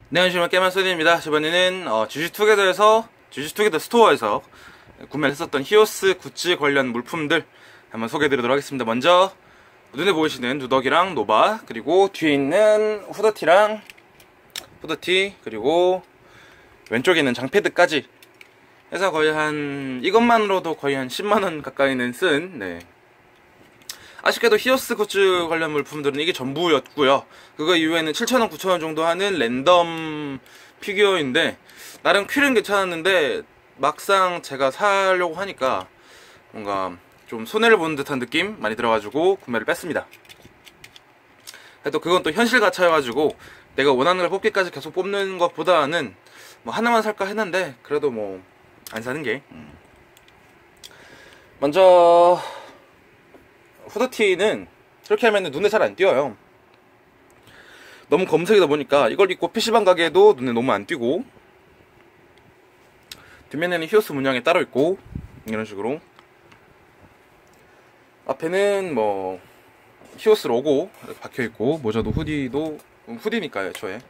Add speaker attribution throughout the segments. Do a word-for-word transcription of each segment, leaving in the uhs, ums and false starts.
Speaker 1: 네, 안녕하십니까. 게임한소니입니다. 이번에는 어, 지지투게더에서 지지투게더 스토어에서 구매를 했었던 히오스 굿즈 관련 물품들 한번 소개해드리도록 하겠습니다. 먼저 눈에 보이시는 누더기랑 노바, 그리고 뒤에 있는 후드티랑 후드티, 그리고 왼쪽에 있는 장패드까지 해서 거의 한 이것만으로도 거의 한 십만 원 가까이는 쓴, 네, 아쉽게도 히오스 굿즈 관련 물품들은 이게 전부였고요. 그거 이후에는 칠천 원, 구천 원 정도 하는 랜덤 피규어인데 나름 퀴는 괜찮았는데 막상 제가 사려고 하니까 뭔가 좀 손해를 보는 듯한 느낌 많이 들어가지고 구매를 뺐습니다. 그래도 그건 또 현실 가차여가지고 내가 원하는 걸 뽑기까지 계속 뽑는 것보다는 뭐 하나만 살까 했는데 그래도 뭐 안 사는 게 음. 먼저 후드티는 이렇게 하면 눈에 잘 안 띄어요. 너무 검색이다 보니까 이걸 입고 피시방 가게에도 눈에 너무 안 띄고, 뒷면에는 히오스 문양이 따로 있고 이런 식으로, 앞에는 뭐 히오스 로고 이렇게 박혀있고, 모자도 후디도 후디니까요 애초에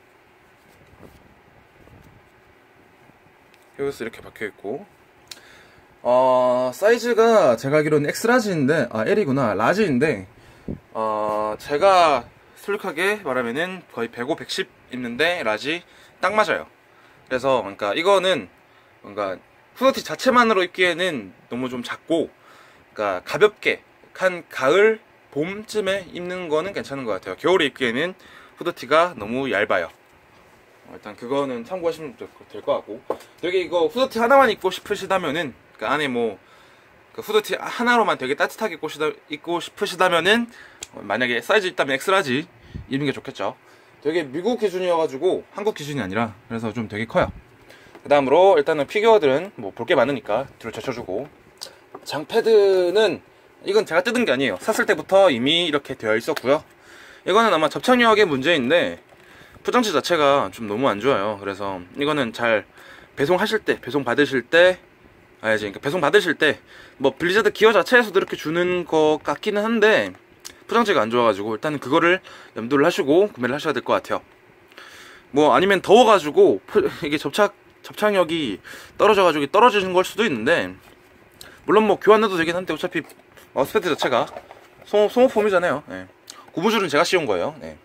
Speaker 1: 히오스 이렇게 박혀있고, 어, 사이즈가 제가 알기로는 엑스라지인데, 아, L이구나. 라지인데, 어, 제가 솔직하게 말하면은 거의 백오, 백십 있는데, 라지 딱 맞아요. 그래서, 그러니까 이거는, 뭔가, 후드티 자체만으로 입기에는 너무 좀 작고, 그러니까 가볍게, 한 가을, 봄쯤에 입는 거는 괜찮은 것 같아요. 겨울에 입기에는 후드티가 너무 얇아요. 일단 그거는 참고하시면 될 것 같고, 여기 이거 후드티 하나만 입고 싶으시다면은, 그 안에 뭐 그 후드티 하나로만 되게 따뜻하게 입고, 시다, 입고 싶으시다면은 만약에 사이즈 있다면 엑스라지 입는 게 좋겠죠. 되게 미국 기준이어가지고 한국 기준이 아니라, 그래서 좀 되게 커요. 그 다음으로 일단은 피규어들은 뭐 볼 게 많으니까 뒤로 제쳐주고, 장패드는 이건 제가 뜯은 게 아니에요. 샀을 때부터 이미 이렇게 되어 있었고요. 이거는 아마 접착력의 문제인데 포장지 자체가 좀 너무 안 좋아요. 그래서 이거는 잘 배송하실 때, 배송 받으실 때, 아니지, 그러니까 배송 받으실 때 뭐 블리자드 기어 자체에서도 이렇게 주는 것 같기는 한데 포장지가 안 좋아가지고 일단은 그거를 염두를 하시고 구매를 하셔야 될 것 같아요. 뭐 아니면 더워가지고 이게 접착 접착력이 떨어져가지고 떨어지는 걸 수도 있는데, 물론 뭐 교환해도 되긴 한데 어차피 마우스패드 자체가 소, 소모품이잖아요. 네. 고무줄은 제가 씌운 거예요. 네.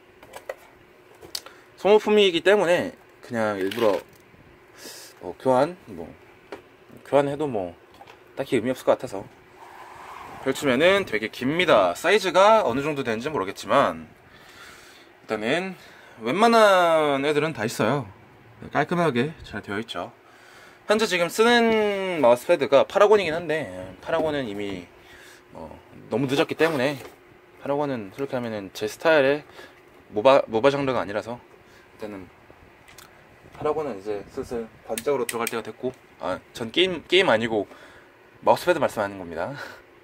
Speaker 1: 소모품이기 때문에 그냥 일부러 뭐 교환 뭐 교환해도 뭐 딱히 의미 없을 것 같아서. 펼치면은 되게 깁니다. 사이즈가 어느 정도 되는지 모르겠지만 일단은 웬만한 애들은 다 있어요. 깔끔하게 잘 되어 있죠. 현재 지금 쓰는 마우스패드가 파라곤이긴 한데, 파라곤은 이미 뭐 너무 늦었기 때문에, 파라곤은 솔직히 하면은 제 스타일의 모바, 모바 장르가 아니라서 일단은 파라곤은 이제 슬슬 관짝으로 들어갈 때가 됐고, 아, 전 게임, 게임 아니고 마우스패드 말씀하는 겁니다.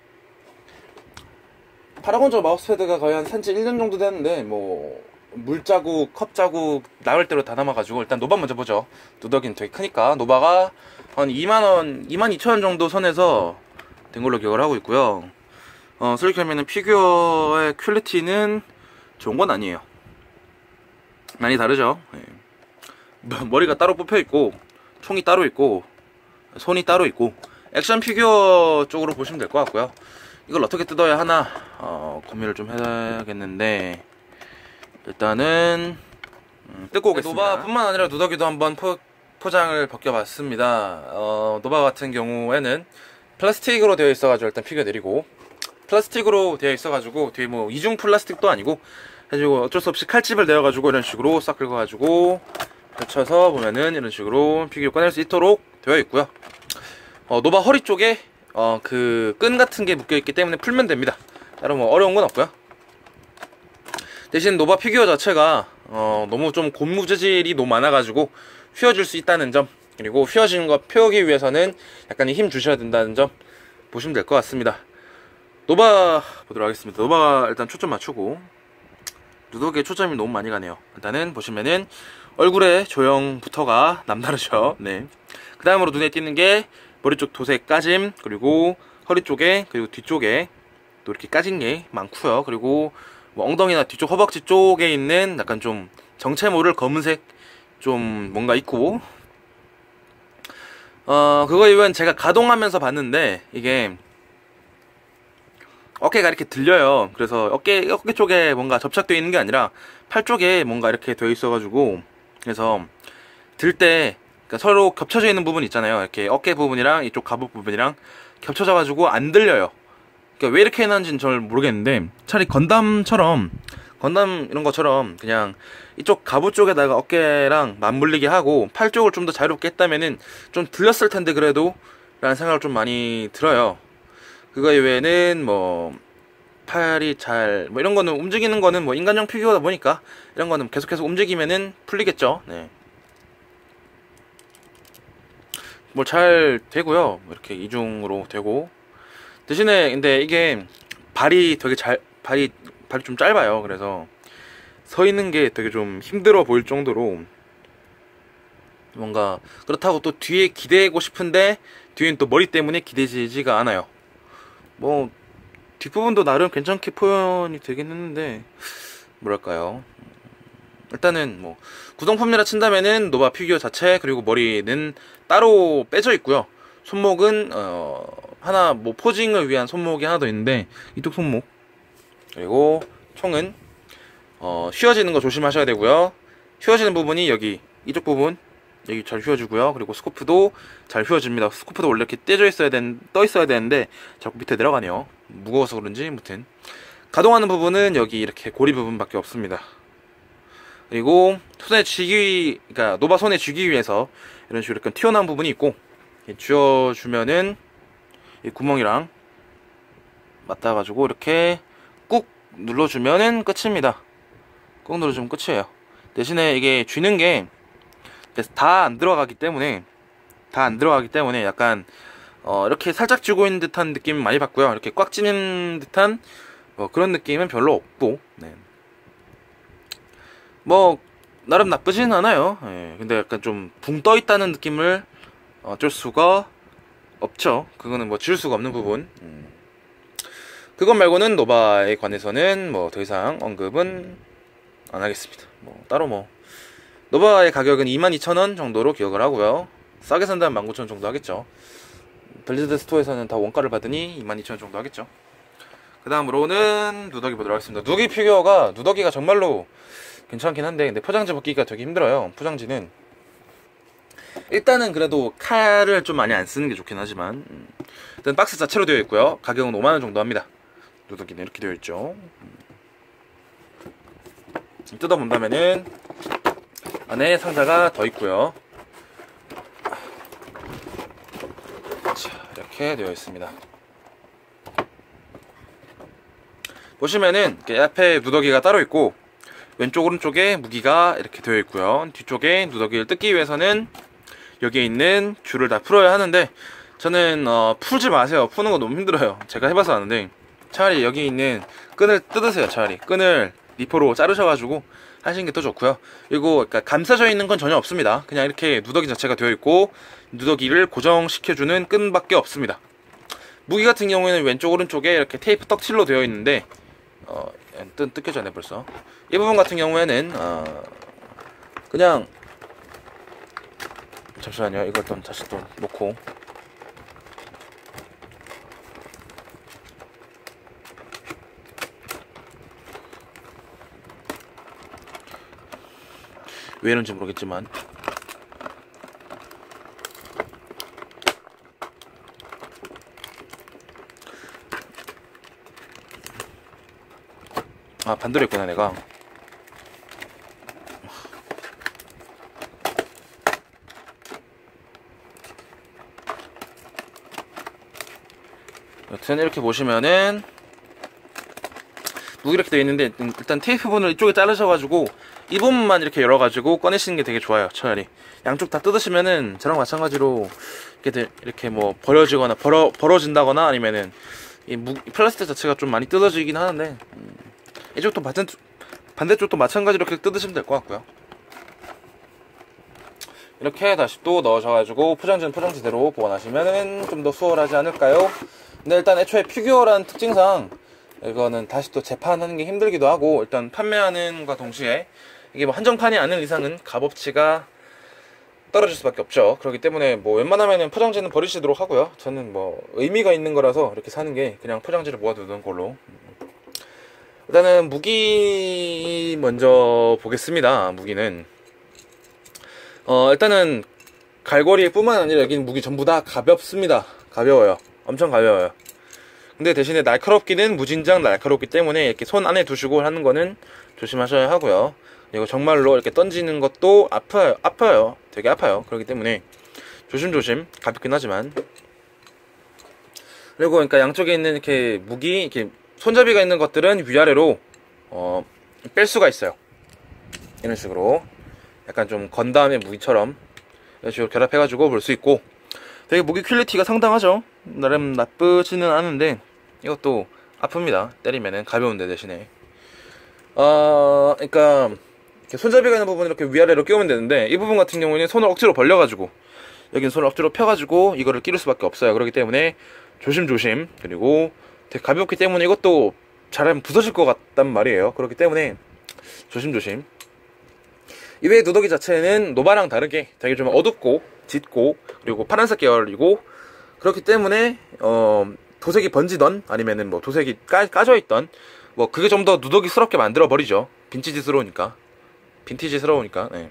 Speaker 1: 파라곤 저 마우스패드가 거의 한 산지 일 년 정도 됐는데 뭐 물자국, 컵자국 나올 대로 다 남아가지고, 일단 노바 먼저 보죠. 누더기는 되게 크니까 노바가 한 이만 원, 이만 이천 원 정도 선에서 된 걸로 기억을 하고 있고요. 어, 솔직히 하면은 피규어의 퀄리티는 좋은 건 아니에요. 많이 다르죠. 네. 머리가 따로 뽑혀있고, 총이 따로 있고, 손이 따로 있고, 액션 피규어 쪽으로 보시면 될 것 같고요. 이걸 어떻게 뜯어야 하나 어, 고민을 좀 해야겠는데, 일단은 음, 뜯고 오겠습니다. 노바뿐만 아니라 누더기도 한번 포, 포장을 벗겨봤습니다. 어, 노바 같은 경우에는 플라스틱으로 되어 있어가지고 일단 피규어 내리고, 플라스틱으로 되어 있어가지고 뒤에 뭐 이중 플라스틱도 아니고 해가지고 어쩔 수 없이 칼집을 내어가지고 이런 식으로 싹 긁어가지고 펼쳐서 보면은 이런 식으로 피규어 꺼낼 수 있도록 되어 있고요. 어, 노바 허리 쪽에 어, 그 끈 같은 게 묶여있기 때문에 풀면 됩니다. 여러분 뭐 어려운 건 없고요. 대신 노바 피규어 자체가 어, 너무 좀 고무 재질이 너무 많아가지고 휘어질 수 있다는 점, 그리고 휘어지는 거 펴기 위해서는 약간의 힘 주셔야 된다는 점 보시면 될 것 같습니다. 노바 보도록 하겠습니다. 노바가 일단 초점 맞추고, 누더기에 초점이 너무 많이 가네요. 일단은 보시면은 얼굴에 조형부터가 남다르죠. 네. 그 다음으로 눈에 띄는 게 머리 쪽 도색 까짐, 그리고 허리 쪽에, 그리고 뒤쪽에 또 이렇게 까진 게 많고요. 그리고 뭐 엉덩이나 뒤쪽 허벅지 쪽에 있는 약간 좀 정체 모를 검은색 좀 뭔가 있고, 어 그거 이외엔 제가 가동하면서 봤는데 이게 어깨가 이렇게 들려요. 그래서 어깨 어깨 쪽에 뭔가 접착되어 있는 게 아니라 팔 쪽에 뭔가 이렇게 되어 있어가지고, 그래서 들 때 그러니까 서로 겹쳐져 있는 부분 있잖아요. 이렇게 어깨 부분이랑 이쪽 갑옷 부분이랑 겹쳐져가지고 안 들려요. 그러니까 왜 이렇게 해놨는지는 잘 모르겠는데, 차라리 건담처럼 건담 이런 것처럼 그냥 이쪽 갑옷 쪽에다가 어깨랑 맞물리게 하고 팔 쪽을 좀 더 자유롭게 했다면은 좀 들렸을 텐데 그래도 라는 생각을 좀 많이 들어요. 그거 이외에는 뭐 팔이 잘 뭐 이런 거는 움직이는 거는 뭐 인간형 피규어다 보니까 이런 거는 계속해서 움직이면은 풀리겠죠. 네. 뭐 잘 되고요. 이렇게 이중으로 되고, 대신에 근데 이게 발이 되게 잘 발이 발이 좀 짧아요. 그래서 서 있는 게 되게 좀 힘들어 보일 정도로, 뭔가 그렇다고 또 뒤에 기대고 싶은데 뒤엔 또 머리 때문에 기대지지가 않아요. 뭐 뒷부분도 나름 괜찮게 표현이 되긴 했는데, 뭐랄까요, 일단은 뭐 구성품이라 친다면은 노바 피규어 자체 그리고 머리는 따로 빼져 있고요. 손목은 어 하나 뭐 포징을 위한 손목이 하나 더 있는데 이쪽 손목, 그리고 총은 어 휘어지는 거 조심하셔야 되고요. 휘어지는 부분이 여기 이쪽 부분 여기 잘 휘어지고요. 그리고 스코프도 잘 휘어집니다. 스코프도 원래 이렇게 떼져 있어야 된, 떠 있어야 되는데 자꾸 밑에 내려가네요. 무거워서 그런지. 무튼 가동하는 부분은 여기 이렇게 고리 부분밖에 없습니다. 그리고 손에 쥐기, 그러니까 노바 손에 쥐기 위해서 이런 식으로 약간 튀어나온 부분이 있고, 쥐어주면은 이 구멍이랑 맞닿아가지고 이렇게 꾹 눌러주면은 끝입니다. 꾹 눌러주면 끝이에요. 대신에 이게 쥐는 게 다 안 들어가기 때문에 다 안 들어가기 때문에 약간 어 이렇게 살짝 쥐고 있는 듯한 느낌을 많이 받고요. 이렇게 꽉 찌는 듯한 뭐 그런 느낌은 별로 없고, 네. 뭐 나름 나쁘진 않아요. 예, 근데 약간 좀 붕 떠 있다는 느낌을 어쩔 수가 없죠. 그거는 뭐 지울 수가 없는 부분. 음. 그것 말고는 노바에 관해서는 뭐 더 이상 언급은 안 하겠습니다. 뭐 따로 뭐 노바의 가격은 이만 이천 원 정도로 기억을 하고요. 싸게 산다면 만 구천 원 정도 하겠죠. 블리자드 스토어에서는 다 원가를 받으니 이만 이천 원 정도 하겠죠. 그 다음으로는 누더기 보도록 하겠습니다. 누더기 피규어가 누더기가 정말로 괜찮긴 한데, 근데 포장지 벗기가 되게 힘들어요. 포장지는 일단은 그래도 칼을 좀 많이 안 쓰는 게 좋긴 하지만, 음. 일단 박스 자체로 되어 있고요. 가격은 오만 원 정도 합니다. 누더기는 이렇게 되어 있죠. 음. 뜯어본다면은 안에 상자가 더 있고요. 자, 이렇게 되어 있습니다. 보시면은 이렇게 앞에 누더기가 따로 있고, 왼쪽 오른쪽에 무기가 이렇게 되어 있고요. 뒤쪽에 누더기를 뜯기 위해서는 여기에 있는 줄을 다 풀어야 하는데, 저는 어, 풀지 마세요. 푸는 거 너무 힘들어요. 제가 해봐서 아는데 차라리 여기 있는 끈을 뜯으세요. 차라리 끈을 니포로 자르셔가지고 하시는 게 더 좋고요. 그리고 그러니까 감싸져 있는 건 전혀 없습니다. 그냥 이렇게 누더기 자체가 되어 있고 누더기를 고정시켜주는 끈밖에 없습니다. 무기 같은 경우에는 왼쪽 오른쪽에 이렇게 테이프 떡칠로 되어 있는데, 어, 뜯, 뜯겨졌네 벌써. 이 부분 같은 경우에는 어, 그냥 잠시만요. 이걸 또 다시 또 놓고, 왜 이런지 모르겠지만 아 반대로 했구나 내가. 여튼 이렇게 보시면은 무기 이렇게 되어 있는데, 일단 테이프 부분을 이쪽에 자르셔가지고 이 부분만 이렇게 열어가지고 꺼내시는 게 되게 좋아요. 차라리 양쪽 다 뜯으시면은 저랑 마찬가지로 이렇게, 이렇게 뭐 버려지거나 벌어, 벌어진다거나 아니면은 이 무, 플라스틱 자체가 좀 많이 뜯어지긴 하는데, 음, 이쪽도 반대, 반대쪽도 마찬가지로 이렇게 뜯으시면 될 것 같고요. 이렇게 다시 또 넣으셔가지고 포장지는 포장지대로 보관하시면은 좀 더 수월하지 않을까요? 근데 일단 애초에 피규어라는 특징상 이거는 다시 또 재판하는 게 힘들기도 하고, 일단 판매하는 과 동시에 이게 뭐 한정판이 아닌 이상은 값어치가 떨어질 수밖에 없죠. 그렇기 때문에 뭐 웬만하면 포장지는 버리시도록 하고요. 저는 뭐 의미가 있는 거라서 이렇게 사는 게 그냥 포장지를 모아두는 걸로. 일단은 무기 먼저 보겠습니다. 무기는 어 일단은 갈고리 뿐만 아니라 여기 무기 전부 다 가볍습니다. 가벼워요. 엄청 가벼워요. 근데 대신에 날카롭기는 무진장 날카롭기 때문에 이렇게 손 안에 두시고 하는 거는 조심하셔야 하고요. 그리고 정말로 이렇게 던지는 것도 아파요. 아파요. 되게 아파요. 그렇기 때문에 조심조심, 가볍긴 하지만. 그리고 그러니까 양쪽에 있는 이렇게 무기, 이렇게 손잡이가 있는 것들은 위아래로 어, 뺄 수가 있어요. 이런 식으로 약간 좀 건담의 무기처럼 이런 식으로 결합해가지고 볼 수 있고, 되게 무기 퀄리티가 상당하죠. 나름 나쁘지는 않은데 이것도 아픕니다. 때리면은. 가벼운데 대신에 어 그러니까 손잡이가 있는 부분 이렇게 위아래로 끼우면 되는데, 이 부분 같은 경우에는 손을 억지로 벌려가지고 여긴 손을 억지로 펴가지고 이거를 끼울 수밖에 없어요. 그렇기 때문에 조심조심. 그리고 되게 가볍기 때문에 이것도 잘하면 부서질 것 같단 말이에요. 그렇기 때문에 조심조심. 이외에 누더기 자체는 노바랑 다르게 되게 좀 어둡고 짙고 그리고 파란색 계열이고, 그렇기 때문에 어 도색이 번지던 아니면은 뭐 도색이 까, 까져있던 뭐 그게 좀 더 누더기스럽게 만들어 버리죠. 빈티지스러우니까. 빈티지스러우니까. 네.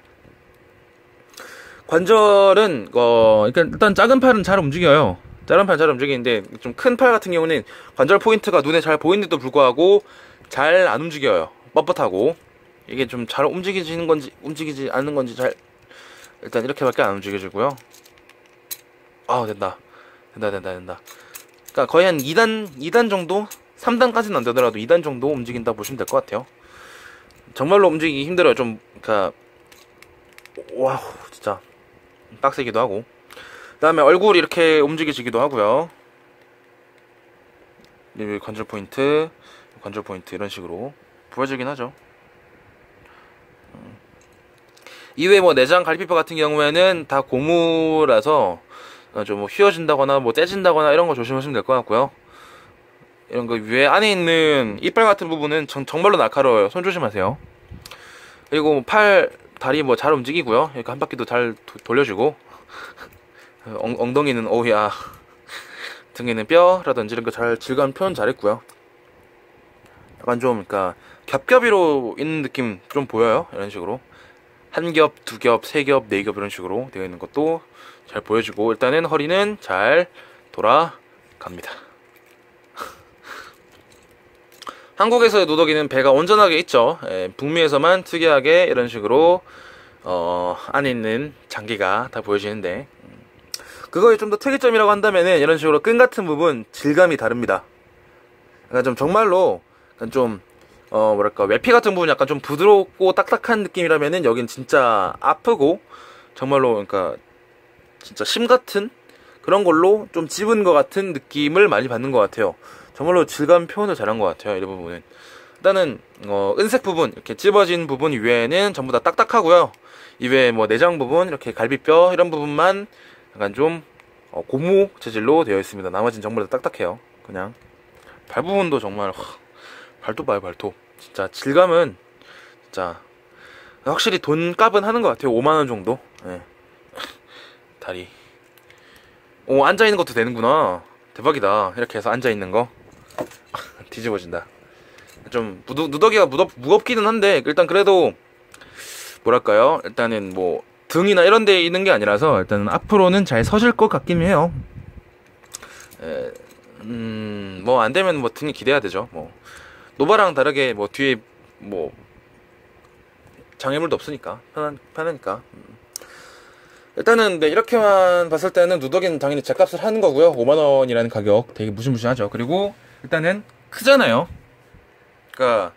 Speaker 1: 관절은 어 일단, 일단 작은 팔은 잘 움직여요. 작은 팔 잘 움직이는데 좀 큰 팔 같은 경우는 관절 포인트가 눈에 잘 보이는데도 불구하고 잘 안 움직여요. 뻣뻣하고. 이게 좀 잘 움직이지는 건지 움직이지 않는 건지 잘, 일단 이렇게밖에 안 움직여지고요. 아 된다 된다 된다 된다. 그러니까 거의 한 이 단 이 단 정도, 삼 단까지는 안 되더라도 이 단 정도 움직인다 보시면 될 것 같아요. 정말로 움직이기 힘들어요. 좀 그러니까 와우 진짜 빡세기도 하고. 그 다음에 얼굴이 이렇게 움직여지기도 하고요. 여기 관절 포인트, 관절 포인트 이런 식으로 보여지긴 하죠. 이외에 뭐 내장 갈비뼈 같은 경우에는 다 고무라서 좀 뭐 휘어진다거나 뭐 떼진다거나 이런 거 조심하시면 될 것 같고요. 이런 거 위에 안에 있는 이빨 같은 부분은 정, 정말로 날카로워요. 손 조심하세요. 그리고 뭐 팔, 다리 뭐 잘 움직이고요. 이렇게 한 바퀴도 잘 도, 돌려주고 엉, 엉덩이는 오야, 등에는 뼈라든지 이런 거 잘 질감 표현 잘했고요. 약간 좀 그러니까 겹겹이로 있는 느낌 좀 보여요. 이런 식으로 한 겹, 두 겹, 세 겹, 네 겹 이런 식으로 되어 있는 것도 잘 보여주고, 일단은 허리는 잘 돌아갑니다. 한국에서의 누더기는 배가 온전하게 있죠. 예, 북미에서만 특이하게 이런 식으로 어, 안에 있는 장기가 다 보여지는데, 그거의 좀 더 특이점이라고 한다면은 이런 식으로 끈 같은 부분 질감이 다릅니다. 그러니까 좀 정말로 약간 좀 어 뭐랄까 외피 같은 부분 약간 좀 부드럽고 딱딱한 느낌이라면은 여긴 진짜 아프고 정말로 그러니까 진짜 심 같은 그런 걸로 좀 집은 것 같은 느낌을 많이 받는 것 같아요. 정말로 질감 표현을 잘한 것 같아요. 이 부분은 일단은 어 은색 부분 이렇게 찝어진 부분 이외에는 전부 다 딱딱하고요. 이외에 뭐 내장 부분 이렇게 갈비뼈 이런 부분만 약간 좀 어, 고무 재질로 되어 있습니다. 나머지는 전부 다 딱딱해요. 그냥 발 부분도 정말 하, 발톱 봐요. 발톱 진짜 질감은 진짜 확실히 돈값은 하는 것 같아요. 오만 원 정도. 네. 다리 오 앉아있는 것도 되는구나. 대박이다. 이렇게 해서 앉아있는 거 뒤집어진다. 좀 무더, 누더기가 무겁, 무겁기는 한데 일단 그래도 뭐랄까요, 일단은 뭐 등이나 이런 데 있는 게 아니라서 일단은 앞으로는 잘 서질 것 같긴 해요. 에, 음, 뭐 안되면 뭐 등이 기대야 되죠. 뭐 노바랑 다르게 뭐 뒤에 뭐 장애물도 없으니까 편한, 편하니까. 음. 일단은 네, 이렇게만 봤을 때는 누더기는 당연히 제값을 하는 거고요. 오만 원이라는 가격 되게 무시무시하죠. 그리고 일단은 크잖아요. 그러니까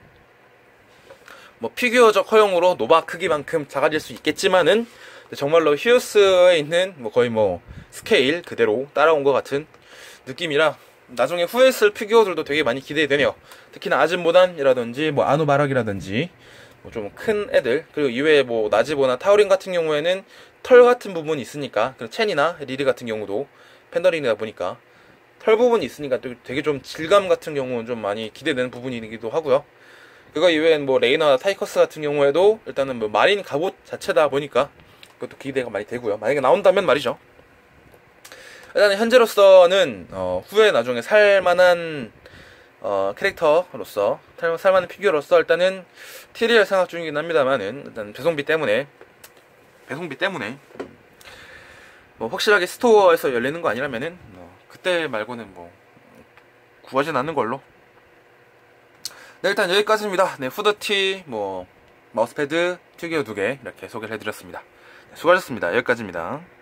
Speaker 1: 뭐 피규어적 허용으로 노바 크기만큼 작아질 수 있겠지만은 정말로 히오스에 있는 뭐 거의 뭐 스케일 그대로 따라온 것 같은 느낌이라 나중에 후에 쓸 피규어들도 되게 많이 기대되네요. 특히나 아즈모단이라든지 뭐 아누바락이라든지 뭐 좀 큰 애들, 그리고 이외에 뭐 나지보나 타우린 같은 경우에는 털 같은 부분이 있으니까, 그리고 첸이나 리리 같은 경우도 펜더링이다 보니까 털 부분이 있으니까 또 되게 좀 질감 같은 경우는 좀 많이 기대되는 부분이기도 하고요. 그거 이외엔 뭐 레이너나 타이커스 같은 경우에도 일단은 뭐 마린 갑옷 자체다 보니까 그것도 기대가 많이 되고요. 만약에 나온다면 말이죠. 일단 현재로서는 어, 후에 나중에 살만한 어, 캐릭터로서 살- 살만한 피규어로서 일단은 티리얼 생각 중이긴 합니다만은 일단 배송비 때문에 배송비 때문에 뭐 확실하게 스토어에서 열리는 거 아니라면은 뭐 그때 말고는 뭐 구하진 않는 걸로. 네, 일단 여기까지입니다. 네, 후드티, 뭐 마우스패드, 피규어 두 개 이렇게 소개를 해드렸습니다. 네, 수고하셨습니다. 여기까지입니다.